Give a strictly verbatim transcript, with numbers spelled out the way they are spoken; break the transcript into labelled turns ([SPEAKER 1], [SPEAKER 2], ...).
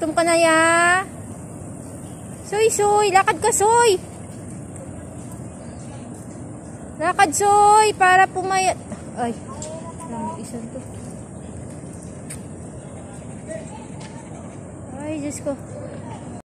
[SPEAKER 1] Gutom ka na ya? Soy, soy. Lakad ka, soy. Lakad, soy. Para pumayat. Ay. Lang isa to. Ay, Diyos ko.